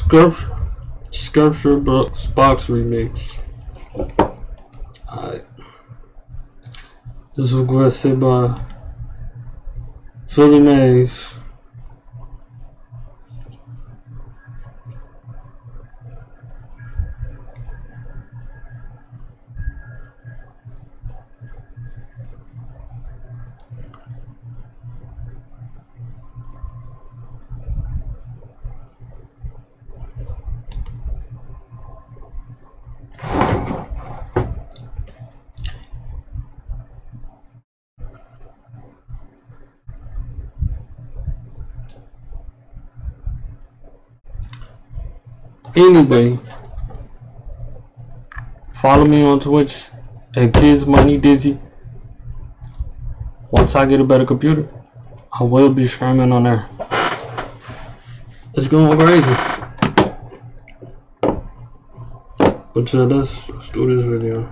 Skripsha box remix. Alright. This was requested by Philly Mays. Anyway, follow me on Twitch at Kids Money Dizzy. Once I get a better computer, I will be streaming on there. It's going crazy. But yeah, let's do this video.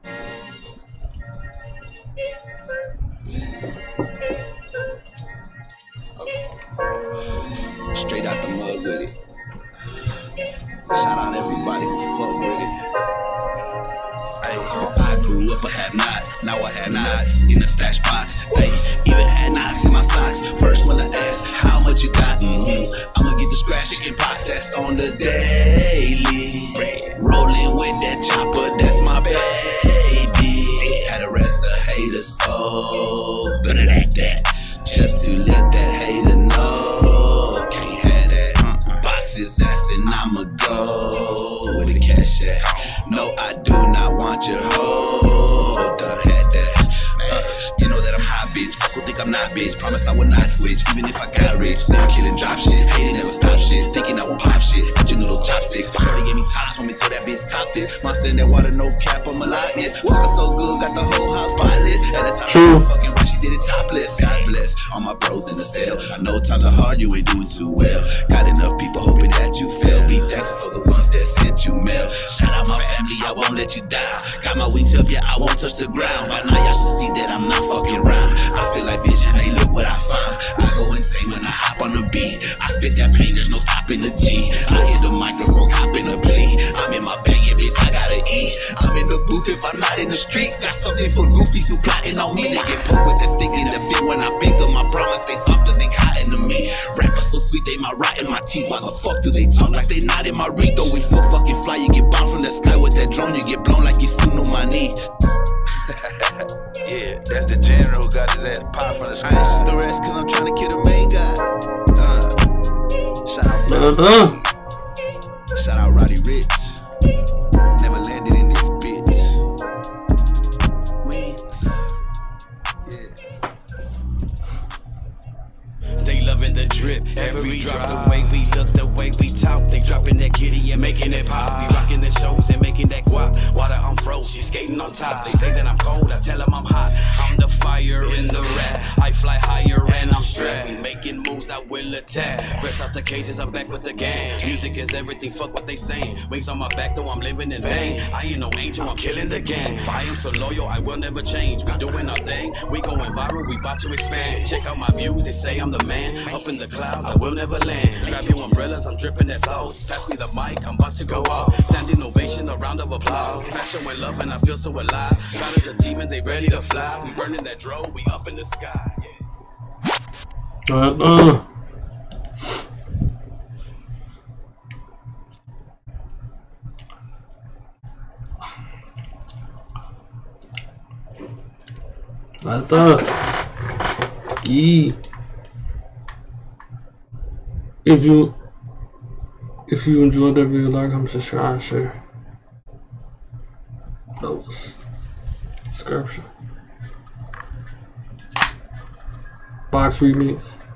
Straight out the mud with it. Shout out everybody who fuck with it. Ay, I grew up a have not, now I have nots in the stash box. Ay, even had knocks in my socks. First one to ask, how much you got? I'ma get the scratch chicken pox, that's on the daily. Rolling with that chopper, that's my baby. Had a rest of haters, so better like that. Just to let that hater know, can't have that. Boxes ass and I'ma go with the cash at. No, I do not want your hoe. Done had that. You know that I'm hot, bitch. Fuck who think I'm not, bitch. Promise I will not switch. Even if I got rich, still killing drop shit. Hating never stop shit. Thinking I won't pop shit. Got you know those chopsticks. Shorty gave me top, told me tell that bitch top this. Monster in that water, no cap, I'm a lot, yes. Walking so good, got the whole house spotless. At the top of the fucking when she did it topless. God bless all my bros in the cell. I know times are hard, you ain't doing too well. Got enough people hoping that you fail. Be thankful for the ones that sent you mail. Shout out my family, I won't let you down. Got my wings up, yeah, I won't touch the ground. By now y'all should see that I'm not fucking round. I feel like vision, hey, look what I found. I go insane when I hop on the beat. I spit that pain, there's no stopping the G. I hit the microphone, copping a plea. I'm in my bag, yeah, bitch, I gotta eat. I'm in the booth if I'm not in the streets. Got something for goofies who plotting on me. They get poked with that stick in the fit when I pick them. I promise they softer, they cotton to me. Rappers so sweet, they might rot in my teeth. Why the fuck do they talk like they not in my reach? Though we so fucking fly, you get bombed from the sky with that drone. You get blown like you soon on my knee. Yeah, that's the general who got his ass popped from the sky. I ain't shit the rest cause I'm trying to kill the main guy. Shout out Shout out Roddy Rich. Never landed in this bitch. They loving the drip, every drop, the way we look, the way we talk. They dropping that kitty and making it pop. We rocking the shows and making that guap. Water, I'm froze, she's skating on top. They say that I'm cold, I tell them I'm hot. I'm the fire in the rap. I fly higher and I'm strapped. We making moves, I will attack. Fresh out the cages, I'm back with the gang. Music is everything, fuck what they saying. Wings on my back, though I'm living in vain. I ain't no angel, I'm killing the gang. I am so loyal, I will never change. We doing our thing, we going viral, we about to expand. Check out my views, they say I'm the man. Up in the clouds, I will never land. Grab your umbrellas, I'm dripping that sauce. Pass me the mic, I'm about to go off. Standing ovation, a round of applause. Passion with love and I feel so alive. God is a team and they ready to fly. We burning that dro, we up in the sky. Yeah. If you enjoyed that video, like, comment, subscribe, share. That was Skripsha box remix.